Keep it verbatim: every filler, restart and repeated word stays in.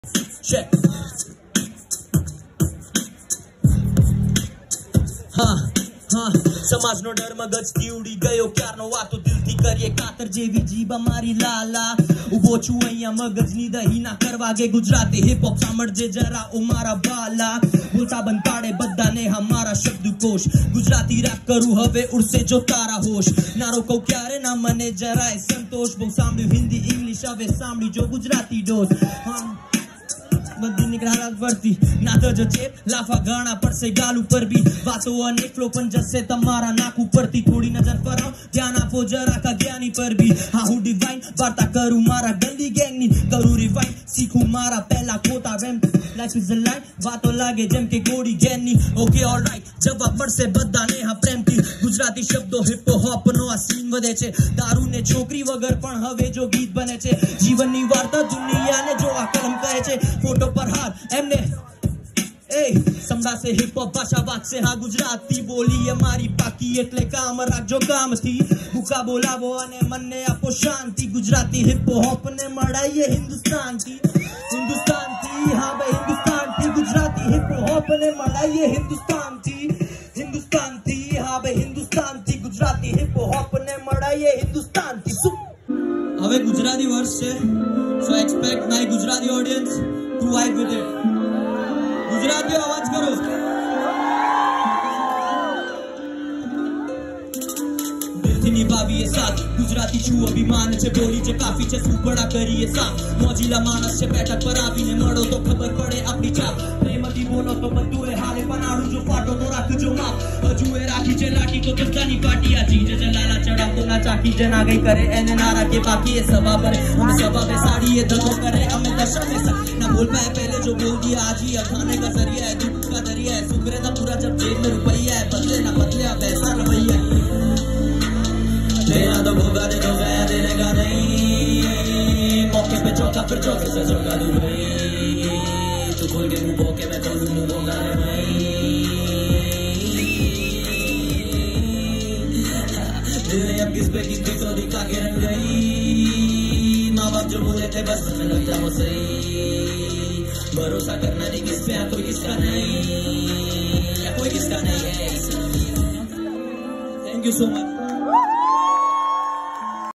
Check. હા હા સમાજનો ડર મગજથી ઉડી ગયો ક્યારનો વાતો દિલથી કરીએ કાતર જેવી જીભ અમારી લાલા ઉભો છું અહીંયા મગજની દહી ના કરવા ગે ગુજરાતી હિપ હોપ સાંભળજે જરા ઓ મારા બાલા બોલતા બંધ પાડે બધાને હમારા શબ્દકોશ ગુજરાતી રેપ કરું હવે ઉડશે જો તારા હોશ નારો કહું ક્યારે ના મને જરાય સંતોષ બહુ સાંભળ્યું હિન્દી ઇંગ્લિશ હવે સાંભળી જો ગુજરાતી ડોસ હા બધી નીકળા પડતી ના તો જો ચેપ લાફા ગાણા પડશે ગાલ ઉપર બી વાતો અને ફ્લો પણ જશે તમારા નાક ઉપરથી થોડી નજર ફરાવ ધ્યાન આપો જરા કા જ્ઞાની પર બી હા હું ડિવાઇન વાર્તા કરું મારા ગંદી ગેંગની કરું રિવાઇન શીખું મારા પહેલા ખોટા વેમ લાઈફ ઇઝ અ લાઈફ વાતો લાગે જેમ કે ગોળી ગેનની ઓકે ઓલરાઈટ જવાબ મળશે બધાને હા પ્રેમથી ગુજરાતી શબ્દો હિપ હોપ નો આ સીન વધે છે દારૂ ને છોકરી વગર પણ હવે જો ગીત બને છે જીવનની વાર્તા દુનિયાને જો આ કલમ કહે છે ફોટો પર હાર એમને એ સંભળાશે હિપ હોપ ભાષા વાગશે હા ગુજરાતી બોલી અમારી પાકી એટલે કામ રાખજો કામથી ભૂકા બોલાવો અને મનને આપો શાંતિ ગુજરાતી હિપ હોપ ને મળાઈએ હિન્દુસ્તાનથી હિન્દુસ્તાનથી હા ભાઈ હિન્દુસ્તાનથી ગુજરાતી હિપ હોપ ને મળાઈએ હિન્દુસ્તાનથી હિન્દુસ્તાનથી હા ભાઈ હિન્દુસ્તાનથી ગુજરાતી હિપ હોપ ને મળાઈએ હિન્દુસ્તાનથી હવે ગુજરાતી વર્ષ છે so expect my Gujarati audience to vibe with it ગુજરાતીઓ અવાજ કરો દિલથી નિભાવીએ સાથ ગુજરાતી છું અભિમાન છે બોલી છે કાફી છે સુપડા કરીએ સાથ મોજીલા માણસ છે બેઠક પર આવીને મળો તો ખબર પડે આપણી ચાપ પ્રેમથી બોલો તો બધું એ હાલે પનાડું જો ફાટો તો રાખજો માપ હજુ એ રાખી છે લાઠી તો બધાની પાટી આ ચીજ જલાલા ચડાવતો ના ચાકી જે ના ગઈ કરે એને ના રાખે બાકી એ સભા પર અમે સભા पे साड़ी ये धंधो करे हमें दशा में ना बोल पाए पहले जो बोल दिया आज ही खाने का जरिया है दुख का दरिया है सुधरे ना पूरा जब जेब में रुपया है बदले ना बदले अब ऐसा रवैया देना तो भोगा दे तो गया देने का नहीं मौके पे चौका फिर चौके से चौका दूं भाई तू खोल के मुंह भोके मैं खोलूं मुंह भोगा रे भाई दिल ने अब किस पे किस पे तो दिखा के रंग गई माँ बाप जो बोले थे बस में लग जाओ सही भरोसा करना नहीं किस पे कोई किसका नहीं कोई किसका नहीं है थैंक यू सो मच